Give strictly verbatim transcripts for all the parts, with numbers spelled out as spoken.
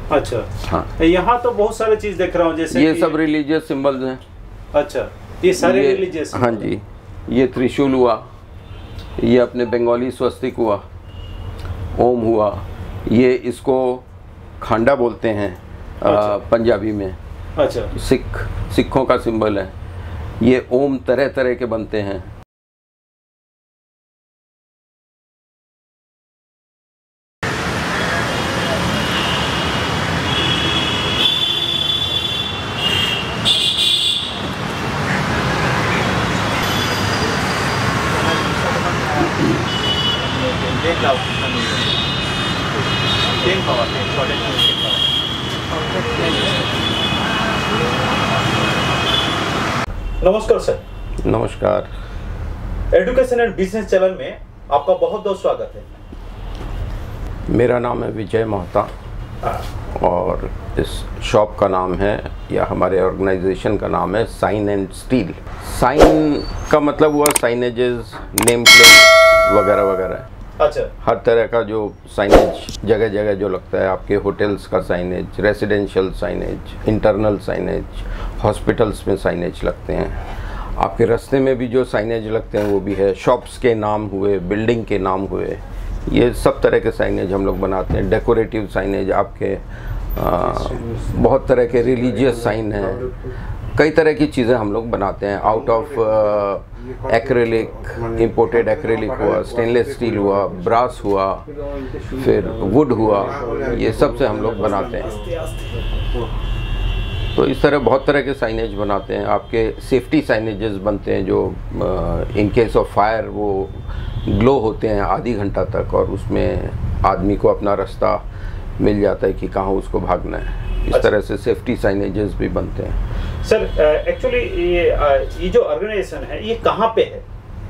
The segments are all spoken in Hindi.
अच्छा हाँ, यहाँ तो बहुत सारे चीज देख रहा हूँ, जैसे ये सब रिलीजियस सिंबल्स हैं। अच्छा, ये सारे रिलीजियस? हाँ जी, ये त्रिशूल हुआ, ये अपने बंगाली स्वस्तिक हुआ, ओम हुआ, ये इसको खांडा बोलते हैं। अच्छा। पंजाबी में। अच्छा। सिख सिखों का सिंबल है। ये ओम तरह तरह के बनते हैं। नमस्कार सर। नमस्कार। एजुकेशन एंड बिजनेस चैनल में आपका बहुत बहुत स्वागत है। मेरा नाम है विजय मोहता और इस शॉप का नाम है, या हमारे ऑर्गेनाइजेशन का नाम है साइन एंड स्टील। साइन का मतलब हुआ साइनेजेस, नेम प्लेट वगैरह वगैरह। अच्छा। हर तरह का जो साइनेज जगह जगह जो लगता है, आपके होटल्स का signage, residential signage, internal signage, hospitals में साइनेज लगते हैं, आपके रास्ते में भी जो साइनेज लगते हैं वो भी है, शॉप्स के नाम हुए, बिल्डिंग के नाम हुए, ये सब तरह के साइनेज हम लोग बनाते हैं। डेकोरेटिव साइनेज, आपके आ, बहुत तरह के रिलीजियस साइन हैं, कई तरह की चीज़ें हम लोग बनाते हैं। Out of acrylic, imported acrylic हुआ, स्टेनलेस स्टील हुआ, ब्रास हुआ, फिर वुड हुआ, ये सब से हम लोग बनाते हैं। तो इस तरह बहुत तरह के साइनेज बनाते हैं। आपके सेफ्टी साइनेजेस बनते हैं जो इन केस ऑफ फायर वो ग्लो होते हैं आधी घंटा तक, और उसमें आदमी को अपना रास्ता मिल जाता है कि कहाँ उसको भागना है। इस तरह से सेफ्टी साइनेजेस भी बनते हैं। सर एक्चुअली ये ये जो ऑर्गेनाइजेशन है ये कहाँ पे है?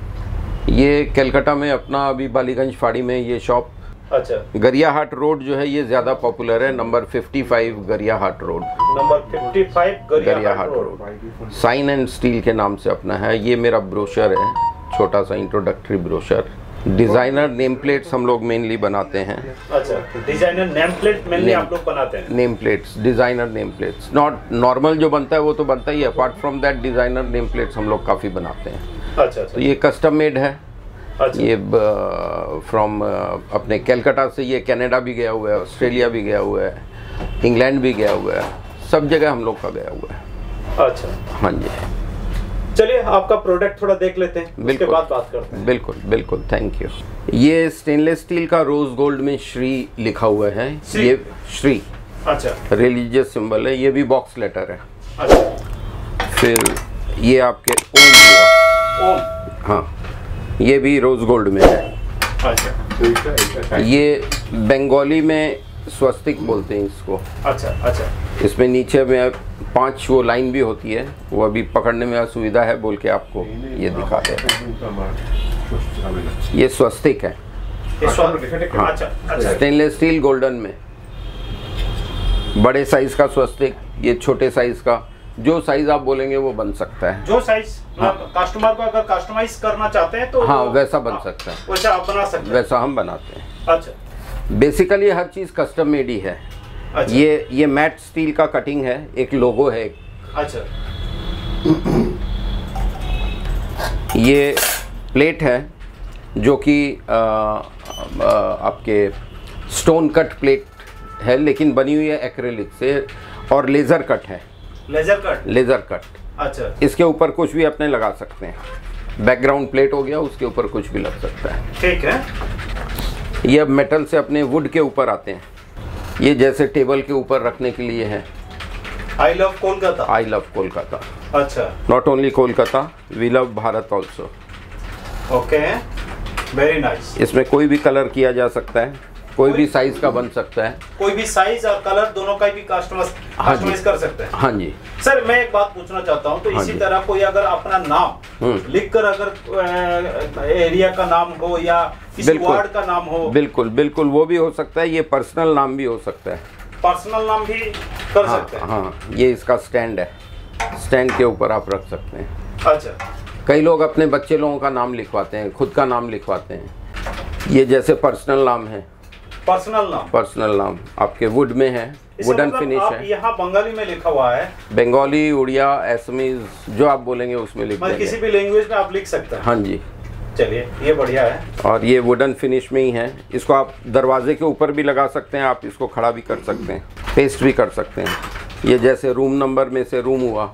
ये कलकत्ता में अपना अभी बालीगंज फाड़ी में ये शॉप। अच्छा। गरियाहाट रोड जो है ये ज़्यादा पॉपुलर है, नंबर पचपन गरियाहाट रोड। नंबर पचपन Gariahat road. Sign and steel के नाम से अपना है। ये मेरा ब्रोशर है, छोटा सा introductory brochure. Designer name plates हम लोग मेनली बनाते हैं। अच्छा, डिज़ाइनर नेम प्लेट मेनली आप लोग बनाते हैं? Name plates, designer name plates, not normal जो बनता है वो तो बनता ही है, apart from that designer name plates हम लोग काफ़ी बनाते हैं। अच्छा, अच्छा। तो ये कस्टम मेड है। अच्छा। ये फ्रॉम अपने कलकत्ता से ये कनाडा भी गया हुआ है, ऑस्ट्रेलिया भी गया हुआ है, इंग्लैंड भी गया हुआ है, सब जगह हम लोग का गया हुआ है। अच्छा। हाँ जी। चलिए आपका प्रोडक्ट थोड़ा देख लेते हैं, उसके बाद बात करते हैं। बिल्कुल बिल्कुल, थैंक यू। ये स्टेनलेस स्टील का रोज गोल्ड में श्री लिखा हुआ है। ये श्री, अच्छा, रिलीजियस सिंबल है। ये भी बॉक्स लेटर है। अच्छा। फिर ये आपके ओम हुआ। ओम, हाँ, ये भी रोज गोल्ड में है। अच्छा। ये बंगाली में स्वस्तिक बोलते हैं इसको। अच्छा अच्छा। इसमें नीचे में पांच वो लाइन भी होती है, वो अभी पकड़ने में असुविधा है बोल के आपको ये दिखा दे रहे हैं। ये स्वस्तिक है। हाँ, अच्छा, अच्छा। स्टेनलेस स्टील गोल्डन में बड़े साइज का स्वस्तिक, ये छोटे साइज का, जो साइज आप बोलेंगे वो बन सकता है। जो साइज कस्टमर को अगर कस्टमाइज करना चाहते हैं तो हाँ वैसा बन सकता है, वैसा आप बना सकते हैं। वैसा हम बनाते हैं। अच्छा। बेसिकली हर चीज कस्टम मेड ही है। अच्छा। ये ये मैट स्टील का कटिंग है, एक लोगो है। अच्छा। ये प्लेट है जो कि आपके स्टोन कट प्लेट है, लेकिन बनी हुई है एक्रेलिक से, और लेज़र कट है। Laser cut? Laser cut. अच्छा। इसके ऊपर कुछ भी अपने लगा सकते हैं। बैकग्राउंड प्लेट हो गया, उसके ऊपर कुछ भी लग सकता है। ठीक है। ये अब मेटल से अपने वुड के ऊपर आते हैं। ये जैसे टेबल के ऊपर रखने के लिए है। I love Kolkata. I love Kolkata. अच्छा। Not only Kolkata, we love Bharat also. Okay, very nice. इसमें कोई भी कलर किया जा सकता है, कोई भी साइज का बन सकता है। कोई भी साइज और कलर दोनों का भी कस्टमाइज कस्टमाइज कर सकते हैं। हाँ जी। सर मैं एक बात पूछना चाहता हूँ, तो हाँ इसी जी। तरह कोई अगर अपना नाम लिखकर अगर एरिया का नाम हो या किसी वार्ड का नाम हो? बिल्कुल बिल्कुल, वो भी हो सकता है। ये पर्सनल नाम भी हो सकता है। पर्सनल नाम भी कर हाँ, सकते हैं? हाँ, ये इसका स्टैंड है, स्टैंड के ऊपर आप रख सकते हैं। अच्छा। कई लोग अपने बच्चे लोगों का नाम लिखवाते हैं, खुद का नाम लिखवाते हैं। ये जैसे पर्सनल नाम है, पर्सनल नाम, पर्सनल नाम आपके वुड में है, वुडन मतलब फिनिश है। यहाँ बंगाली में लिखा हुआ है, बंगाली, उड़िया, असमीज जो आप बोलेंगे उसमें लिख देंगे। किसी भी लैंग्वेज में आप लिख सकते हैं। हाँ जी। चलिए ये बढ़िया है। और ये वुडन फिनिश में ही है। इसको आप दरवाजे के ऊपर भी लगा सकते हैं, आप इसको खड़ा भी कर सकते हैं, पेस्ट भी कर सकते हैं। ये जैसे रूम नंबर में से रूम हुआ,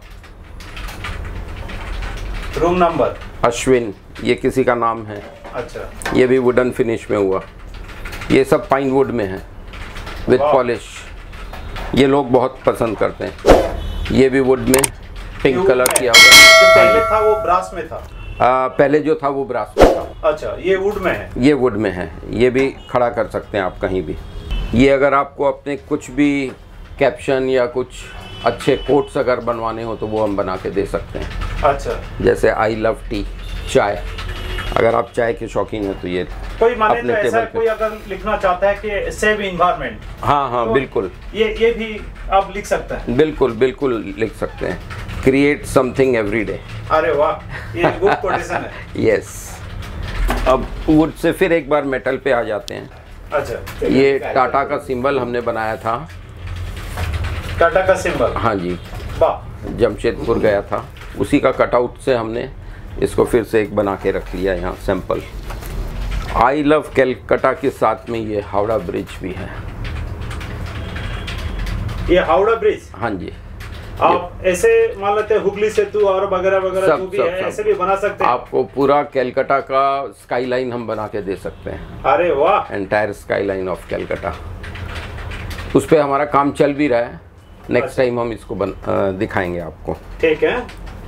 रूम नंबर अश्विन, ये किसी का नाम है। अच्छा, ये भी वुडन फिनिश में हुआ। ये सब पाइन वुड में है विद पॉलिश। ये लोग बहुत पसंद करते हैं। ये भी वुड में पिंक कलर किया हुआ है। जो पहले था वो ब्रास में था। आ, पहले जो था वो ब्रास में था। अच्छा, ये वुड में है। ये वुड में है। ये भी खड़ा कर सकते हैं आप कहीं भी। ये अगर आपको अपने कुछ भी कैप्शन या कुछ अच्छे कोट्स अगर बनवाने हो तो वो हम बना के दे सकते हैं। अच्छा, जैसे आई लव टी, चाय, अगर आप चाय के शौकीन हैं तो ये कोई माने तो ऐसा कोई अगर लिखना चाहता है कि सेव इन्वायरमेंट, हाँ हाँ तो बिल्कुल, ये ये भी आप लिख सकते हैं। बिल्कुल बिल्कुल लिख सकते हैं। Create something every day. अरे वाह, ये गुड कोटेशन है। यस। अब वुड से फिर एक बार मेटल पे आ जाते हैं। अच्छा, ये टाटा का सिंबल हमने बनाया था। टाटा का सिंबल? हाँ जी, वाह। जमशेदपुर गया था, उसी का कटआउट से हमने इसको फिर से एक बना के रख लिया यहाँ सैंपल। आई लव कैलकाटा के साथ में ये हावड़ा ब्रिज भी है। ये हावड़ा ब्रिज? हाँ जी। आप ऐसे मान लेते हैं हुगली सेतु और वगैरह वगैरह जो भी है, ऐसे भी बना सकते हैं। आपको पूरा कैलकाटा का स्काई लाइन हम बना के दे सकते हैं। अरे वाह, entire skyline of Calcutta. उस पर हमारा काम चल भी रहा है। नेक्स्ट टाइम हम इसको बन, आ, दिखाएंगे आपको। ठीक है।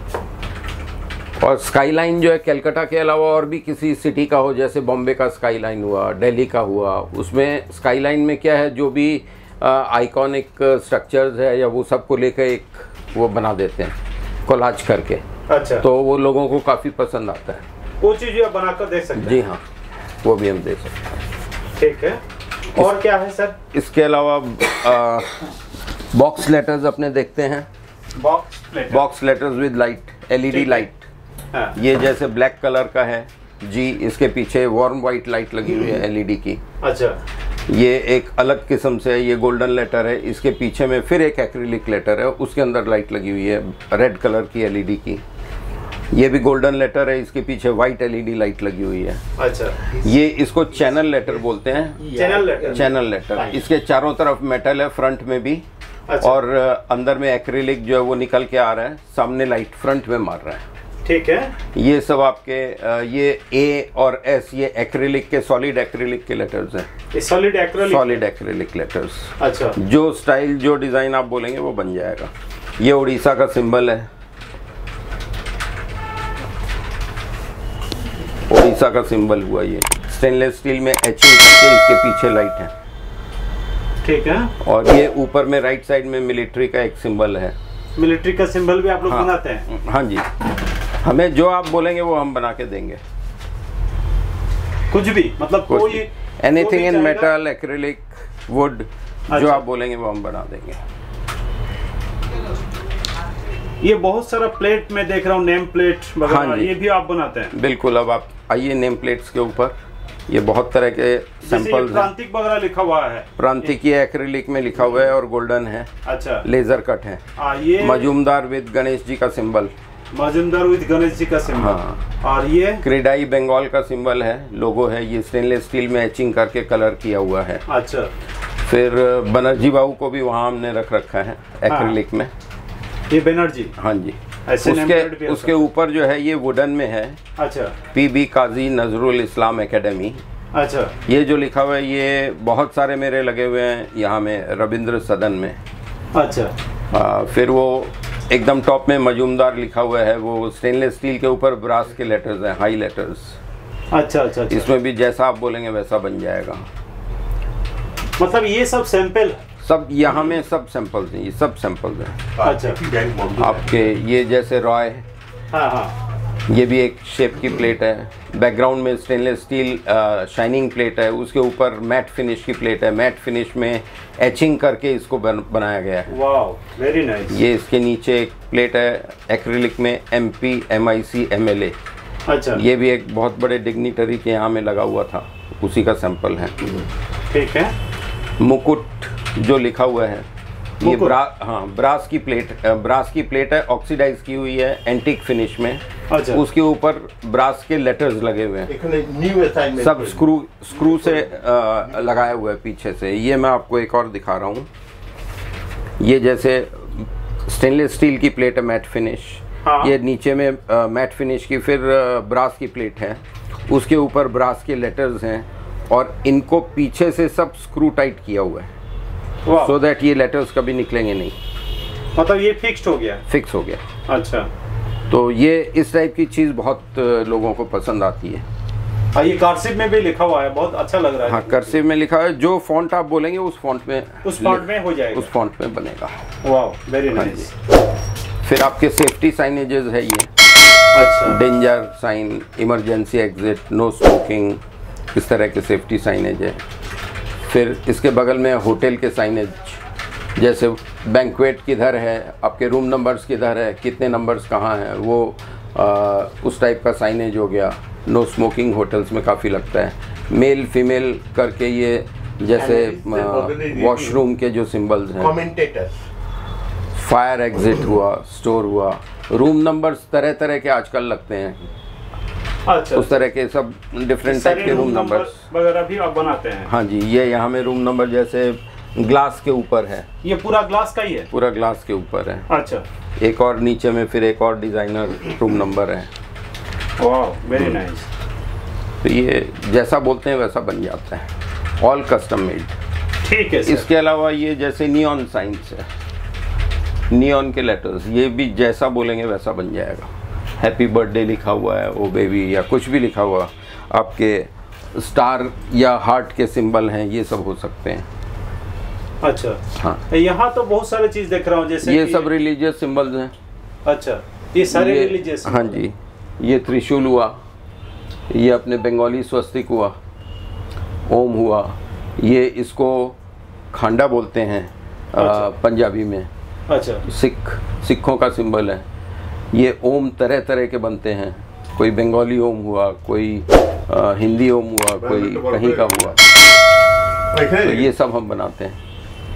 और स्काई लाइन जो है कैलकाटा के अलावा और भी किसी सिटी का हो, जैसे बॉम्बे का स्काई लाइन हुआ, दिल्ली का हुआ, उसमें स्काई लाइन में क्या है, जो भी आइकॉनिक स्ट्रक्चर्स है या वो सबको लेकर एक वो बना देते हैं कोलाज करके। अच्छा, तो वो लोगों को काफ़ी पसंद आता है। वो चीज़ आप बनाकर दे सकते हैं? जी हाँ, वो भी हम दे सकते हैं। ठीक है। और क्या है सर? इसके अलावा बॉक्स लेटर्स अपने देखते हैं। Box letter? Box letters with light, LED light. हाँ। ये जैसे ब्लैक कलर का है जी, इसके पीछे वार्म वाइट लाइट लगी हुई है एलईडी की। अच्छा, ये एक अलग किस्म से है, ये गोल्डन लेटर है। इसके पीछे में फिर एक एक्रिलिक लेटर है, उसके अंदर लाइट लगी हुई है रेड कलर की एलईडी की। ये भी गोल्डन लेटर है, इसके पीछे वाइट एलईडी लाइट लगी हुई है। अच्छा, ये इसको चैनल लेटर बोलते हैं। Channel letter? Channel letter. इसके चारों तरफ मेटल है, फ्रंट में भी। अच्छा। और अंदर में एक्रिलिक जो है वो निकल के आ रहा है, सामने लाइट फ्रंट में मार रहा है। ठीक है। ये सब आपके ये ए और एस, ये एक्रिलिक के, सॉलिड एक्रिलिक के लेटर्स हैं। ये solid acrylic? Solid acrylic letters. अच्छा। जो स्टाइल, जो डिज़ाइन आप बोलेंगे वो बन जाएगा। ये उड़ीसा का सिंबल है, उड़ीसा का सिंबल हुआ। ये स्टेनलेस स्टील में एचिंग करके इसके पीछे लाइट है। ठीक है। और ये ऊपर में राइट साइड में मिलिट्री का एक सिंबल है। मिलिट्री का सिंबल भी आप लोग हाँ, बनाते हैं? हाँ जी, हमें जो आप बोलेंगे वो हम बना के देंगे। कुछ भी, मतलब कोई anything in metal, acrylic, wood, जो आप बोलेंगे वो हम बना देंगे। ये बहुत सारा प्लेट में देख रहा हूँ, नेम प्लेट वगैरह। हाँ, ये भी आप बनाते हैं? बिल्कुल। अब आप आइए नेम प्लेट्स के ऊपर। ये बहुत तरह के सैंपल हैं। प्रांतिक वगैरह लिखा हुआ है? प्रांतिक ये एक्रिलिक में लिखा हुआ है और गोल्डन है। अच्छा। लेजर कट है। आ, ये मजूमदार विद गणेश जी का सिंबल। मजूमदार विद गणेश जी का सिंबल। हाँ। और ये क्रेडाई बंगाल का सिंबल है, लोगो है। ये स्टेनलेस स्टील में एचिंग करके कलर किया हुआ है। अच्छा। फिर बनर्जी बाबू को भी वहाँ हमने रख रखा है एक्रिलिक में। ये बनर्जी? हाँ जी। उसके उसके ऊपर जो है ये वुडन में है। अच्छा। P B Kazi Nazrul Islam academy. अच्छा। ये जो लिखा हुआ है, ये बहुत सारे मेरे लगे हुए हैं यहाँ में, रविंद्र सदन में। अच्छा। आ, फिर वो एकदम टॉप में मजूमदार लिखा हुआ है, वो स्टेनलेस स्टील के ऊपर ब्रास के लेटर्स हैं, हाई लेटर्स। अच्छा अच्छा, अच्छा। इसमें भी जैसा आप बोलेंगे वैसा बन जाएगा। मतलब ये सब सैंपल है? सब यहाँ में सब सैंपल्स हैं, ये सब सैंपल्स हैं। अच्छा। आपके ये जैसे रॉय, हाँ हाँ, ये भी एक शेप की प्लेट है। बैकग्राउंड में स्टेनलेस स्टील शाइनिंग प्लेट है, उसके ऊपर मैट फिनिश की प्लेट है। मैट फिनिश में एचिंग करके इसको बन, बनाया गया है। Wow, very nice. ये इसके नीचे एक प्लेट है एक्रिलिक में, M P M I C M L A. अच्छा। ये भी एक बहुत बड़े डिग्निटरी के यहाँ में लगा हुआ था, उसी का सैंपल है। ठीक है। मुकुट जो लिखा हुआ है ये ब्रा हाँ ब्रास की प्लेट ब्रास की प्लेट है, ऑक्सीडाइज की हुई है एंटीक फिनिश में। अच्छा। उसके ऊपर ब्रास के लेटर्स लगे हुए हैं, सब स्क्रू स्क्रू से आ, लगाया हुआ है पीछे से। ये मैं आपको एक और दिखा रहा हूँ। ये जैसे स्टेनलेस स्टील की प्लेट है मैट फिनिश। हाँ। ये नीचे में आ, मैट फिनिश की फिर आ, ब्रास की प्लेट है, उसके ऊपर ब्रास के लेटर्स हैं और इनको पीछे से सब स्क्रू टाइट किया हुआ है सो so दैट ये लेटर्स कभी निकलेंगे नहीं। मतलब ये फिक्स्ड हो गया? फिक्स हो गया। अच्छा। तो ये इस टाइप की चीज़ बहुत लोगों को पसंद आती है। हाँ, ये कर्सिव में भी लिखा हुआ है, बहुत अच्छा लग रहा है। हाँ, कर्सिव में लिखा है, जो फॉन्ट आप बोलेंगे उस फॉन्ट में उस फॉन्ट में हो जाएगा, उस फॉन्ट में बनेगा। वाह, वेरी नाइस। फिर आपके सेफ्टी साइनेजेस है ये। अच्छा। Danger sign, emergency exit, no smoking, इस तरह के सेफ्टी साइनेज है। फिर इसके बगल में होटल के साइनेज, जैसे बैंक्वेट किधर है, आपके रूम नंबर्स किधर है, कितने नंबर्स कहाँ हैं, वो आ, उस टाइप का साइनेज हो गया। नो स्मोकिंग होटल्स में काफ़ी लगता है। मेल फीमेल करके ये जैसे वॉशरूम के जो सिंबल्स हैं, फायर एग्जिट हुआ, स्टोर हुआ, रूम नंबर्स तरह तरह के आजकल लगते हैं। अच्छा। उस तरह के सब डिफरेंट टाइप के रूम नंबर्स वगैरह भी आप बनाते हैं? हाँ जी। ये यहाँ में रूम नंबर जैसे ग्लास के ऊपर है, ये पूरा ग्लास का ही है? पूरा ग्लास के ऊपर है। अच्छा। एक और नीचे में फिर एक और डिजाइनर रूम नंबर है। वाह, वेरी नाइस। तो ये जैसा बोलते हैं वैसा बन जाता है, ऑल कस्टम मेड। ठीक है सर। इसके अलावा ये जैसे नियॉन साइंस है, नियॉन के लेटर्स, ये भी जैसा बोलेंगे वैसा बन जाएगा। हैप्पी बर्थडे लिखा हुआ है, ओ बेबी, या कुछ भी लिखा हुआ, आपके स्टार या हार्ट के सिंबल हैं, ये सब हो सकते हैं। अच्छा। हाँ। यहाँ तो बहुत सारे चीज देख रहा हूँ, जैसे ये सब रिलीजियस सिंबल्स हैं। अच्छा, ये सारे रिलीजियस? हाँ जी। ये त्रिशूल हुआ, ये अपने बंगाली स्वस्तिक हुआ, ओम हुआ, ये इसको खांडा बोलते हैं। अच्छा। पंजाबी में। अच्छा। सिख सिखों का सिंबल है। ये ओम तरह तरह के बनते हैं, कोई बंगाली ओम हुआ, कोई आ, हिंदी ओम हुआ, कोई कहीं का हुआ, तो ये सब हम बनाते हैं।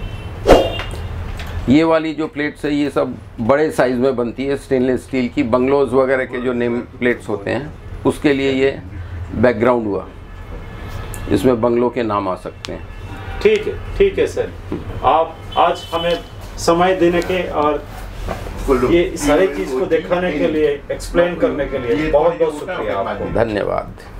ये वाली जो प्लेट्स है ये सब बड़े साइज में बनती है, स्टेनलेस स्टील की। बंगलोज वगैरह के जो नेम प्लेट्स होते हैं उसके लिए ये बैकग्राउंड हुआ, इसमें बंगलों के नाम आ सकते हैं। ठीक है, ठीक है सर। आप आज हमें समय देने के और ये सारी चीज को दिखाने के लिए, एक्सप्लेन करने के लिए बहुत बहुत शुक्रिया आपको। धन्यवाद।